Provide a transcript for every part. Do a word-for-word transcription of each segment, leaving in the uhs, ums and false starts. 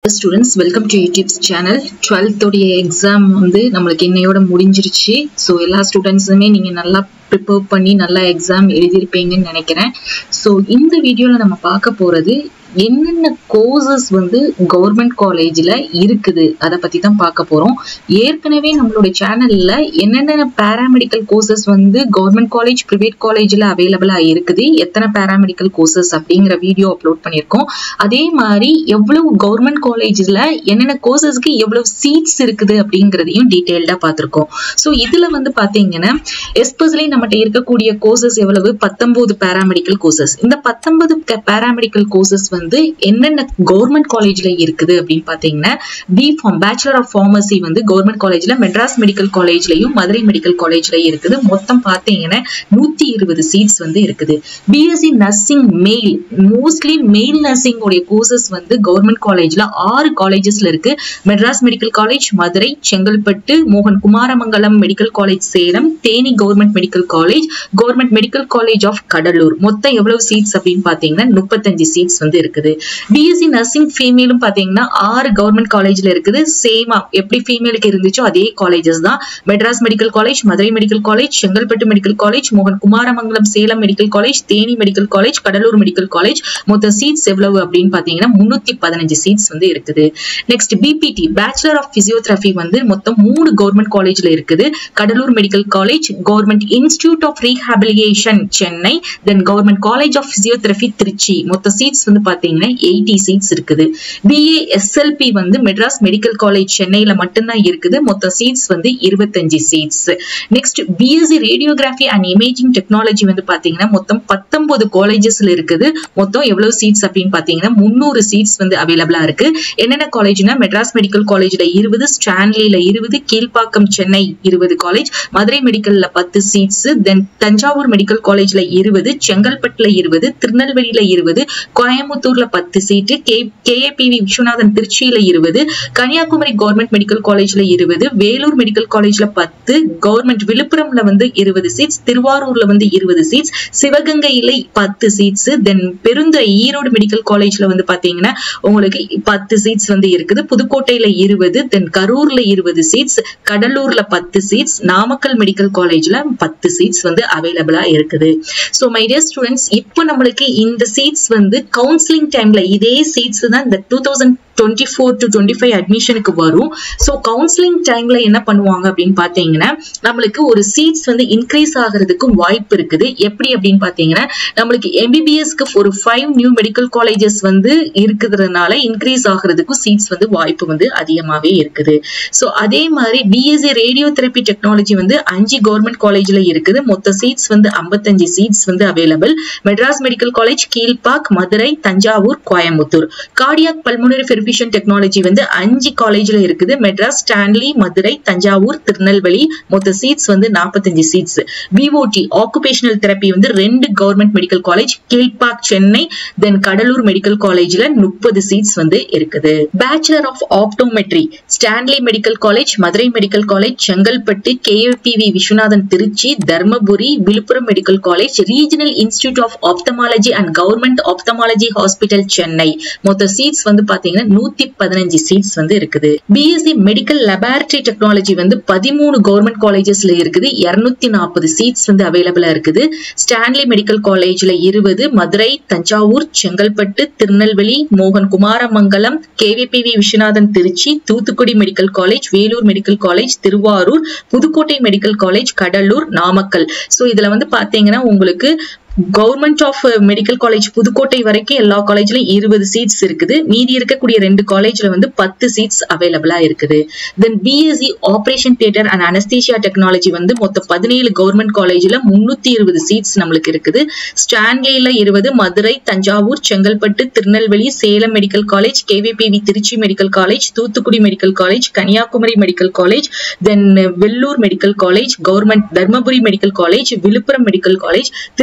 Students, welcome to YouTube's channel. twelfth உடைய exam வந்து நம்மளுக்கு இன்னையோட முடிஞ்சிருச்சு. So எல்லா ஸ்டூடண்ட்ஸுமே நீங்க நல்லா prepare பண்ணி நல்லா exam எழுதிருப்பீங்கன்னு நினைக்கிறேன். So இந்த வீடியோல நம்ம பார்க்க போறது என்னென்ன கோர்சஸ் வந்து கவர்மெண்ட் காலேஜ்ல இருக்குது அத பத்தி தான் பார்க்க போறோம். ஏற்கனவே நம்மளோட சேனல்ல என்னென்ன பாராமெடிக்கல் கோர்சஸ் வந்து கவர்மெண்ட் காலேஜ் பிரைவேட் காலேஜ்ல அவைலபிளா இருக்குது, எத்தனை பாராமெடிக்கல் கோர்சஸ் அப்படிங்கிற வீடியோ அப்லோட் பண்ணிருக்கோம். அதே மாதிரி எவ்வளவு கவர்மெண்ட் காலேஜ்ல என்னென்ன கோர்சஸ்க்கு எவ்வளவு சீட்ஸ் இருக்குது அப்படிங்கறதையும் டீடைல்டா பார்த்திருக்கோம். சோ இதுல வந்து பாத்தீங்கன்னா எஸ்பெஷலி நம்மகிட்ட இருக்கக்கூடிய கோர்சஸ் எவ்வளவு பத்தொன்பது பாராமெடிக்கல் கோர்சஸ். இந்த பத்தொன்பது பாராமெடிக்கல் கோர்சஸ் வந்து என்னென்ன கவர்மெண்ட் காலேஜ்ல இருக்குது அப்படின்னு பாத்தீங்கன்னா B pharm bachelor of pharmacy வந்து கவர்மெண்ட் காலேஜ்ல மெட்ராஸ் மெடிக்கல் காலேஜ்லயும் மதுரை மெடிக்கல் காலேஜ்ல இருக்குது. மொத்தம் பாத்தீங்கன்னா நூத்தி இருபது சீட்ஸ் வந்து இருக்குது. BSc nursing male mostly male nursing உடைய கோர்சஸ் வந்து கவர்மெண்ட் காலேஜ்ல ஆறு காலேஜஸ்ல இருக்கு. மெட்ராஸ் மெடிக்கல் காலேஜ் மதுரை, செங்கல்பட்டு, மோகன் Kumaramangalam medical college Salem, Theni government medical college, government medical college of Cuddalore. மொத்தம் எவ்வளவு சீட்ஸ் அப்படின்னு பாத்தீங்கன்னா முப்பத்தஞ்சு சீட்ஸ் வந்து இருக்குது. பிஎஸ்சி நர்சிங் ஃபீமேலும் பாத்தீங்கன்னா ஆறு கவர்மெண்ட் காலேஜ்ல இருக்குது. சேமா எப்படி ஃபீமேலுக்கு இருந்துச்சோ அதே காலேஜஸ் தான். Madras medical college, Madurai medical college, Chengalpattu medical college, மோகன் Kumaramangalam Salem medical college, Theni medical college, Cuddalore medical college. மொத்த சீட்ஸ் எவ்வளவு அப்படின்னு பாத்தீங்கன்னா முன்னூத்தி பதினஞ்சு சீட்ஸ் வந்து இருக்குது. Next BPT bachelor of physiotherapy வந்து மொத்தம் மூணு கவர்மெண்ட் காலேஜ்ல இருக்குது. Cuddalore medical college, government institute of rehabilitation Chennai, then government college of physiotherapy Trichy. மொத்த சீட்ஸ் வந்து பாத்தீங்கன்னா எண்பது சீட்ஸ் இருக்குது. பிஏ எஸ்எல்பி வந்து மெட்ராஸ் மெடிக்கல் காலேஜ் சென்னையில மட்டும்தான் இருக்குது. மொத்த சீட்ஸ் வந்து இருபத்தஞ்சு seats. Next BSc radiography and imaging technology வந்து பாத்தீங்கன்னா மொத்தம் பத்தொன்பது காலேஜஸ்ல இருக்குது. மொத்தம் எவ்வளவு சீட்ஸ் அப்படின்னு பாத்தீங்கன்னா முன்னூறு சீட்ஸ் வந்து அவைலபிளா இருக்கு. என்னென்ன காலேஜ்னா மெட்ராஸ் மெடிக்கல் காலேஜ்ல இருபது, ஸ்டான்லில இருபது, கீழ்பாக்கம் சென்னை இருபது காலேஜ், மதுரை மெடிக்கல்ல பத்து சீட்ஸ், தென் தஞ்சாவூர் மெடிக்கல் காலேஜ்ல இருபது, செங்கல்பட்டுல இருபது, திருநெல்வேலியில இருபது, கோயம்புத்தூர்ல பத்து சீட்டு, கேஏபிவி விஸ்வநாதன் திருச்சியில இருபது, கன்னியாகுமரி கவர்மெண்ட் மெடிக்கல் காலேஜ்ல இருபது, வேலூர் மெடிக்கல் காலேஜ்ல பத்து, கவர்மெண்ட் விழுப்புரம்ல வந்து இருபது சீட்ஸ், திருவாரூர்ல வந்து இருபது சீட்ஸ், சிவகங்கையில பத்து seats, then Perundurai Erode medical காலேஜ்ல வந்து பாத்தீங்கன்னா உங்களுக்கு பத்து சீட்ஸ் வந்து இருக்குது. புதுக்கோட்டையில இருபது, தென் கரூர்ல இருபது சீட்ஸ், கடலூர்ல பத்து சீட்ஸ், நாமக்கல் மெடிக்கல் காலேஜ்ல பத்து சீட்ஸ் வந்து அவைலபிளா இருக்குது. சோ மை டியர் ஸ்டூடெண்ட்ஸ், இப்போ நம்மளுக்கு இந்த சீட்ஸ் வந்து கவுன்சிலிங் டைம்ல இதே சீட்ஸ் தான் இந்த two thousand twenty four to twenty five அட்மிஷனுக்கு வரும். ஸோ கவுன்சிலிங் டைம்ல என்ன பண்ணுவாங்க அப்படின்னு பாத்தீங்கன்னா நம்மளுக்கு ஒரு சீட்ஸ் வந்து இன்க்ரீஸ் ஆகிறதுக்கு வாய்ப்பு இருக்குது. எப்படி அப்படின்னு பாத்தீங்கன்னா நம்மளுக்கு எம்பிபிஎஸ்க்கு ஒரு ஃபைவ் நியூ மெடிக்கல் காலேஜஸ் வந்து இருக்கிறதுனால இன்க்ரீஸ் ஆகிறதுக்கும் சீட்ஸ் வந்து வாய்ப்பு வந்து அதிகமாவே இருக்குது. ஸோ அதே மாதிரி பிஎஸ்சி ரேடியோ தெரப்பி டெக்னாலஜி வந்து அஞ்சு கவர்மெண்ட் காலேஜ்ல இருக்குது. மொத்த சீட்ஸ் வந்து ஐம்பத்தஞ்சு சீட்ஸ் வந்து available. Madras medical college, Kilpauk, Madurai, Thanjavur, Coimbatore. Cardiac pulmonary technology வந்து அஞ்சு காலேஜ்ல இருக்குது. மெட்ராஸ், ஸ்டான்லி, மதுரை, தஞ்சாவூர், திருநெல்வேலி. மொத்த சீட்ஸ் வந்து நாற்பத்தஞ்சு சீட்ஸ். பிஓடி ஆக்குபேஷனல் தெரப்பி வந்து ரெண்டு government medical college, Kilpauk Chennai, then Cuddalore medical காலேஜ்ல முப்பது சீட்ஸ் வந்து இருக்குது. Bachelor of optometry Stanley medical college, Madurai medical college, Chengalpattu, KAPV Viswanathan Trichy, Dharmapuri, Villupuram medical college, regional institute of ophthalmology and government ophthalmology hospital Chennai. மொத்த சீட்ஸ் வந்து பாத்தீங்கன்னா நூத்தி பதினஞ்சு சீட்ஸ் வந்து இருக்குது. பிஎஸ்சி மெடிக்கல் லேபரட்டரி டெக்னாலஜி வந்து பதிமூணு கவர்மெண்ட் காலேஜஸ்ல இருக்குது. இருநூத்தி நாற்பது சீட்ஸ் வந்து அவைலபிளா இருக்குது. ஸ்டான்லி மெடிக்கல் காலேஜ்ல இருபது, மதுரை, தஞ்சாவூர், செங்கல்பட்டு, திருநெல்வேலி, மோகன் Kumaramangalam, KVPV Viswanathan Trichy, Thoothukudi medical college, Vellore medical college, Thiruvarur, Pudukkottai medical college, Cuddalore, Namakkal. So இதுல வந்து பாத்தீங்கன்னா உங்களுக்கு government of medical college Pudukkottai வரைக்கும் எல்லா காலேஜ்லயும் இருபது சீட்ஸ் இருக்குது. மீதி இருக்கக்கூடிய ரெண்டு காலேஜ்ல வந்து பத்து சீட்ஸ் அவைலபிளா இருக்குது. Then BSc operation theatre and anaesthesia technology வந்து மொத்தம் பதினேழு கவர்மெண்ட் காலேஜ்ல முன்னூத்தி இருபது சீட்ஸ் நம்மளுக்கு இருக்குது. ஸ்டான்லில இருபது, Madurai, Thanjavur, Chengalpattu, Tirunelveli, Salem medical college, KVPV Trichy medical college, Thoothukudi medical college, Kanyakumari medical college, then Vellore medical college, government Dharmapuri medical college, Villupuram medical college, Thiruvarur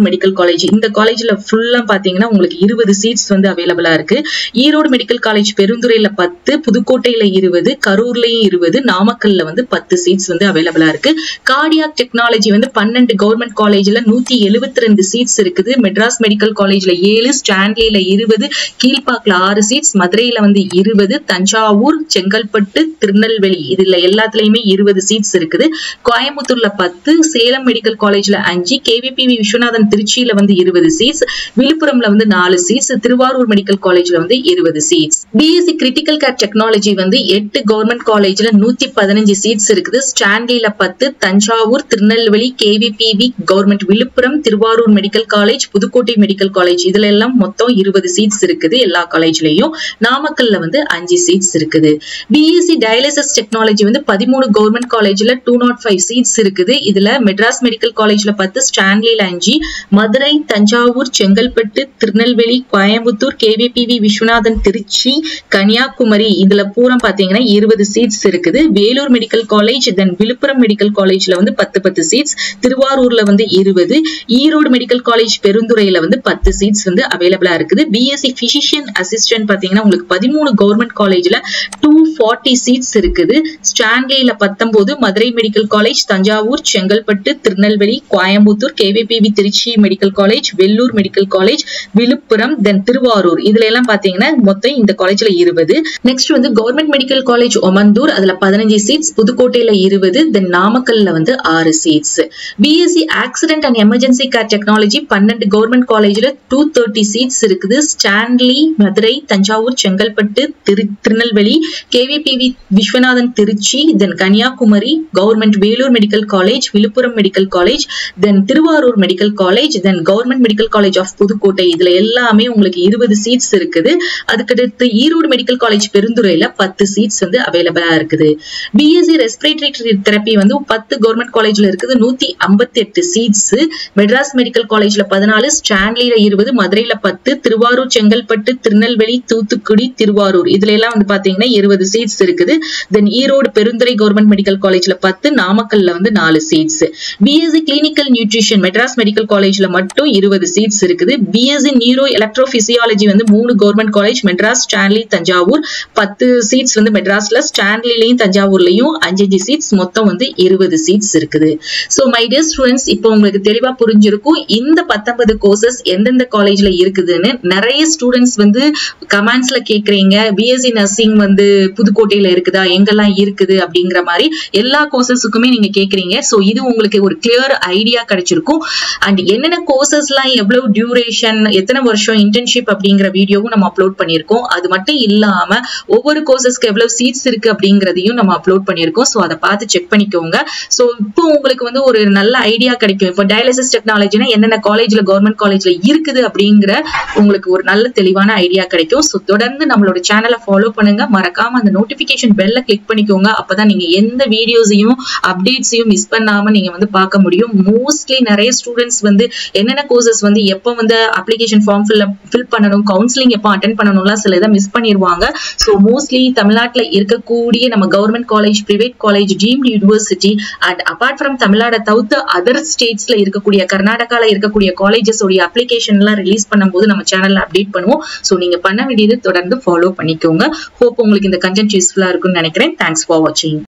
medical college. இந்த காலேஜ்ல ஃபுல்லா பாத்தீங்கன்னா உங்களுக்கு இருபது சீட்ஸ் வந்து அவைலபிளா இருக்கு. ஈரோடு மெடிக்கல் காலேஜ் பெருந்துறையில பத்து, புதுக்கோட்டையில இருபது, கரூர்லயும் இருபது, நாமக்கல்ல வந்து பத்து சீட்ஸ் வந்து அவைலபிளா இருக்கு. கார்டியாக் டெக்னாலஜி வந்து பன்னெண்டு கவர்மெண்ட் காலேஜ்ல நூத்தி எழுபத்தி ரெண்டு சீட்ஸ் இருக்குது. மெட்ராஸ் மெடிக்கல் காலேஜ்ல ஏழு, ஸ்டான்லில இருபது, கீழ்பாக்ல ஆறு சீட்ஸ், மதுரையில வந்து இருபது, தஞ்சாவூர், செங்கல்பட்டு, திருநெல்வேலி இதுல எல்லாத்துலயுமே இருபது சீட்ஸ் இருக்குது. கோயம்புத்தூர்ல பத்து, சேலம் மெடிக்கல் காலேஜ்ல அஞ்சு, கேவிபிவி விஸ்வநாதன் திருச்சியில வந்து இருபது சீட்ஸ், விழுப்புரம்ல வந்து நாலு சீட்ஸ், திருவாரூர் மெடிக்கல் காலேஜ்ல வந்து இருபது seats. BSc critical care technology வந்து எட்டு கவர்மெண்ட் காலேஜ்ல நூத்தி பதினஞ்சு சீட்ஸ் இருக்குது. ஸ்டான்லில பத்து, Thanjavur, Tirunelveli, KVPV government Villupuram, Thiruvarur medical college, Pudukkottai medical college இதுல எல்லாம் மொத்தம் இருபது சீட்ஸ் இருக்குது எல்லா காலேஜ்லயும். நாமக்கல்ல வந்து அஞ்சு சீட்ஸ் இருக்குது. பிஎஸ்சி டயாலிசிஸ் டெக்னாலஜி வந்து பதிமூணு கவர்மெண்ட் காலேஜ்ல டூ நாட் ஃபைவ் சீட்ஸ் இருக்குது. இதுல மெட்ராஸ் மெடிக்கல் காலேஜ்ல பத்து, ஸ்டான்லில அஞ்சு, மதுரை, தஞ்சாவூர், செங்கல்பட்டு, திருநெல்வேலி, கோயம்புத்தூர், கேவிபிவி விஸ்வநாதன் திருச்சி, கன்னியாகுமரி இதுல பூரா பாத்தீங்கன்னா இருபது சீட்ஸ் இருக்குது. Vellore medical college, then Villupuram medical காலேஜ்ல வந்து பத்து பத்து சீட்ஸ், திருவாரூர்ல வந்து இருபது, ஈரோடு மெடிக்கல் காலேஜ் பெருந்துறையில வந்து பத்து சீட்ஸ் வந்து அவைலபிளா இருக்குது. பிஎஸ்சி பிசிஷியன் அசிஸ்டன்ட் பாத்தீங்கன்னா உங்களுக்கு பதிமூணு கவர்மெண்ட் காலேஜ்ல டூ ஃபார்ட்டி சீட்ஸ் இருக்குது. ஸ்டான்லில பத்தொன்பது, Madurai medical college, Thanjavur, Chengalpattu, Tirunelveli, Coimbatore, KVPV Trichy medical college, Vellore medical college, Villupuram, then Thiruvarur இதுல எல்லாம் பாத்தீங்கன்னா மொத்தம் இந்த காலேஜ்ல இருபது. நெக்ஸ்ட் வந்து கவர்மெண்ட் மெடிக்கல் காலேஜ் ஒமந்தூர் அதுல பதினஞ்சு சீட்ஸ், புதுக்கோட்டையில இருபது, தென் நாமக்கல்ல வந்து ஆறு seats. BSc accident and emergency care technology பன்னெண்டு கவர்மெண்ட் காலேஜ்ல டூ தேர்ட்டி சீட்ஸ் இருக்குது. Stanley, Madurai, Thanjavur, Chengalpattu, Tirunelveli, KVPV Viswanathan Trichy, then Kanyakumari, government Vellore medical college, Villupuram medical college, then Thiruvarur medical college, then government medical college of Pudukkottai இதுல எல்லாமே உங்களுக்கு இருபது சீட்ஸ் இருக்குது. அதுக்கடுத்து ஈரோடு மெடிக்கல் காலேஜ் பெருந்துறையில பத்து சீட்ஸ் வந்து அவைலபிளா இருக்குது. பிஎஸ்சி ரெஸ்பிரேட்டரி தெரப்பி வந்து பத்து கவர்மெண்ட் காலேஜ்ல இருக்குது, நூத்தி ஐம்பத்தி எட்டு சீட்ஸ். மெட்ராஸ் மெடிக்கல் காலேஜ்ல பதினாலு, ஸ்டான்லில இருபது, மதுரையில பத்து, திருவாரூர், செங்கல்பட்டு, திருநெல்வேலி, தூத்துக்குடி, திருவாரூர் இதுல எல்லாம் வந்து பாத்தீங்கன்னா இருபது சீட்ஸ் இருக்குது. Then Erode Perundurai government medical காலேஜ்ல பத்து, நாமக்கல்ல வந்து நாலு seats. BSc clinical nutrition Madras medical காலேஜ்ல மட்டும் இருபது சீட்ஸ் இருக்குது. பிஎஸ்சி நியூரோ எலக்ட்ரோபிசியாலஜி வந்து மூணு government college, Madras, Stanley, Thanjavur பத்து சீட்ஸ் வந்து மெட்ராஸ்ல, ஸ்டான்லிலையும் தஞ்சாவூர்லயும் அஞ்சு சீட்ஸ், மொத்தம் வந்து இருபது சீட்ஸ் இருக்குது. சோ மை டியர் ஸ்டூடெண்ட்ஸ், இப்போ உங்களுக்கு தெளிவா புரிஞ்சிருக்கும் இந்த பத்தொன்பது கோர்சஸ் எந்தெந்த காலேஜ்ல இருக்குதுன்னு. நிறைய ஸ்டூடெண்ட்ஸ் வந்து கமெண்ட்ஸ்ல கேக்குறீங்க, பிஎஸ்சி நர்சிங் வந்து புதுக்கோட்டையில இருக்குதா, எங்கெல்லாம் இருக்குது அப்படிங்கிற மாதிரி எல்லா கோர்சஸுக்குமே நீங்க கேக்குறீங்க. சோ இது உங்களுக்கு ஒரு கிளியர் ஐடியா கிடைச்சிருக்கும். அண்ட் என்னென்ன கோர்சஸ் எல்லாம் எவ்வளவு டியூரேஷன், எத்தனை வருஷம் இன்டர்ன்ஷிப் அப்படிங்கிற வீடியோவும் நம்ம அப்லோட் பண்ணிருக்கோம். அது மட்டும் இல்லாம ஒவ்வொரு கோர்சஸ்க்கு எவ்வளவு சீட்ஸ் இருக்கு அப்படிங்கறதையும் நம்ம அப்லோட் பண்ணிருக்கோம். சோ அதை பார்த்து செக் பண்ணிக்கோங்க. சோ இப்போ உங்களுக்கு வந்து ஒரு நல்ல ஐடியா கிடைக்கும். இப்போ டயாலிசிஸ் டெக்னாலஜினா என்னென்ன காலேஜ்ல கவர்மெண்ட் காலேஜ்ல இருக்குது அப்படிங்கிற உங்களுக்கு ஒரு நல்ல தெளிவான ஐடியா கிடைக்கும். சோ தொடர்ந்து நம்மளோட சேனலை ஃபாலோ பண்ணுங்க. மறக்காம அந்த நோட்டிபிகேஷன் பெல்ல கிளிக் பண்ணிக்கோங்க. அப்பதான் நீங்க எந்த வீடியோஸையும் அப்டேட்ஸையும் மிஸ் பண்ணாம நீங்க வந்து பார்க்க முடியும். மோஸ்ட்லி நிறைய ஸ்டூடெண்ட்ஸ் வந்து என்னென்ன கோர்சஸ் வந்து எப்போ வந்து அப்ளிகேஷன் ஃபார்ம் ஃபில் பண்ணணும், கவுன்சிலிங் எப்போ அட்டென்ட் பண்ணணும்லாம் சில இதை மிஸ் பண்ணிடுவாங்க. ஸோ மோஸ்ட்லி தமிழ்நாட்டில் இருக்கக்கூடிய நம்ம government college, private college, deemed university and apart from Tamil Nadu தவிர்த்து அதர் ஸ்டேட்ஸ்ல இருக்கக்கூடிய கர்நாடகால இருக்கக்கூடிய காலேஜஸ் உடைய அப்ளிகேஷன் எல்லாம் ரிலீஸ் பண்ணும்போது நம்ம சேனல்ல அப்டேட் பண்ணுவோம். ஸோ நீங்க பண்ண வேண்டியது தொடர்ந்து ஃபாலோ பண்ணிக்கோங்க. ஹோப் உங்களுக்கு இந்த கண்டென்ட் யூஸ்ஃபுல்லா இருக்கும்னு நினைக்கிறேன். தேங்க்ஸ் ஃபார் வாட்சிங்.